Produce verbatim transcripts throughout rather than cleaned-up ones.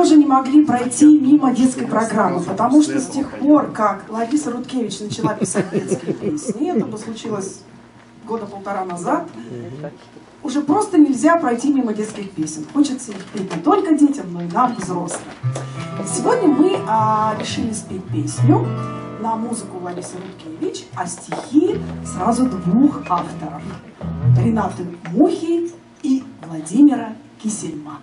тоже не могли пройти мимо детской программы, потому что с тех пор, как Лариса Рудкевич начала писать детские песни, это случилось года полтора назад, уже просто нельзя пройти мимо детских песен. Хочется их петь не только детям, но и нам, взрослым. Сегодня мы а, решили спеть песню на музыку Ларисы Рудкевич, а стихи сразу двух авторов. Ренаты Мухи и Владимира Кисельмана.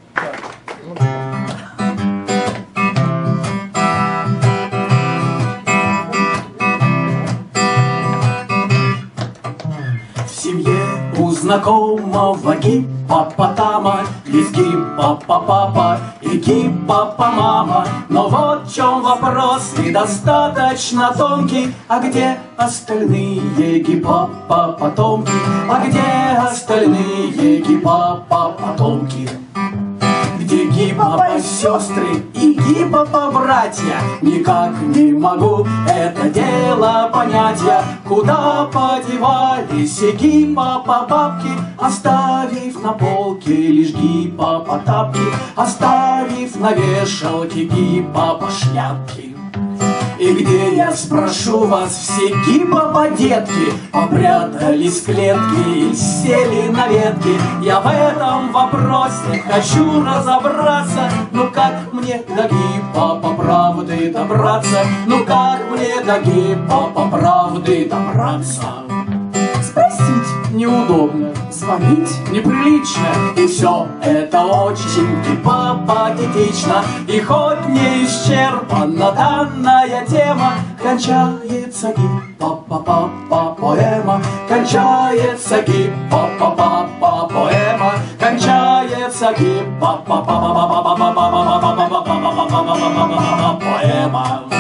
В семье у знакомого гиппопотама есть гиппопапа и гиппопомама. Но вот в чем вопрос, и достаточно тонкий. А где остальные гиппопотомки? А где остальные гиппопотомки? Где гиппопо-сестры и гиппопо-братья? Никак не могу это дело понять я. Куда подевались и гиппопо-бабки, оставив на полке лишь гиппопо-тапки, оставив на вешалке гиппопо-шляпки? И где, я спрошу вас, все гиппопо-детки попрятались в клетки и сели на ветки? Я в этом вопросе хочу разобраться. Ну как мне до гиппопо-правды добраться? Ну как мне до гиппопо-правды добраться? Спросить неудобно, звонить неприлично, и все это очень гиппопатетично. И хоть не исчерпана данная тема, кончается гиппопопа-поэма, кончается гиппопопа-поэма, кончается гиппопопа-поэма.